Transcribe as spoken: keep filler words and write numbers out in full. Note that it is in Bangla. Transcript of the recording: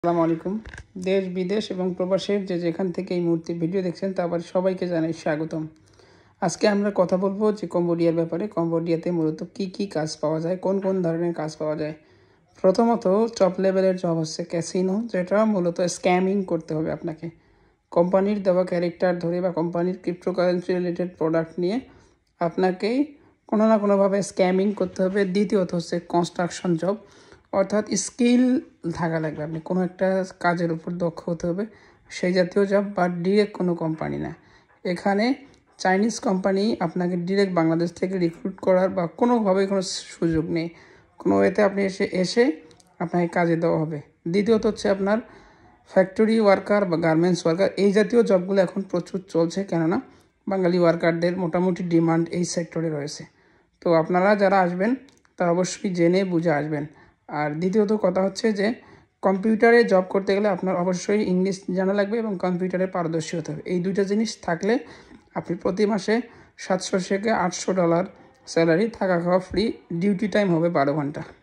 আসসালামু আলাইকুম। দেশ বিদেশ এবং প্রবাসের যে যেখান থেকে এই মুহূর্তে ভিডিও দেখছেন তারপর সবাইকে জানাই স্বাগতম। আজকে আমরা কথা বলবো যে কম্বোডিয়ার ব্যাপারে। কম্বোডিয়াতে মূলত কি কি কাজ পাওয়া যায়, কোন কোন ধরনের কাজ পাওয়া যায়। প্রথমত টপ লেভেলের জব হচ্ছে ক্যাসিনো, যেটা মূলত স্ক্যামিং করতে হবে আপনাকে। কোম্পানির দেওয়া ক্যারেক্টার ধরে বা কোম্পানির ক্রিপ্টোকারেন্সি রিলেটেড প্রোডাক্ট নিয়ে আপনাকেই কোনো না কোনোভাবে স্ক্যামিং করতে হবে। দ্বিতীয়ত হচ্ছে কনস্ট্রাকশন জব, অর্থাৎ স্কিল থাকা লাগবে, আপনি কোনো একটা কাজের উপর দক্ষ হতে হবে, সেই জাতীয় জব। বা ডিরেক্ট কোনো কোম্পানি না, এখানে চাইনিজ কোম্পানি আপনাকে ডিরেক্ট বাংলাদেশ থেকে রিক্রুট করার বা কোনোভাবে কোনো সুযোগ নেই। কোনো ওয়েতে আপনি এসে এসে আপনাকে কাজে দেওয়া হবে। দ্বিতীয়ত হচ্ছে আপনার ফ্যাক্টরি ওয়ার্কার বা গার্মেন্টস ওয়ার্কার, এই জাতীয় জবগুলো এখন প্রচুর চলছে, কেননা বাঙালি ওয়ার্কারদের মোটামুটি ডিমান্ড এই সেক্টরে রয়েছে। তো আপনারা যারা আসবেন তারা অবশ্যই জেনে বুঝে আসবেন। আর দ্বিতীয়ত কথা হচ্ছে যে কম্পিউটারে জব করতে গেলে আপনার অবশ্যই ইংলিশ জানা লাগবে এবং কম্পিউটারে পারদর্শী হতে হবে। এই দুইটা জিনিস থাকলে আপনি প্রতি মাসে সাতশো থেকে আটশো ডলার স্যালারি, থাকা খাওয়া ফ্রি, ডিউটি টাইম হবে বারো ঘন্টা।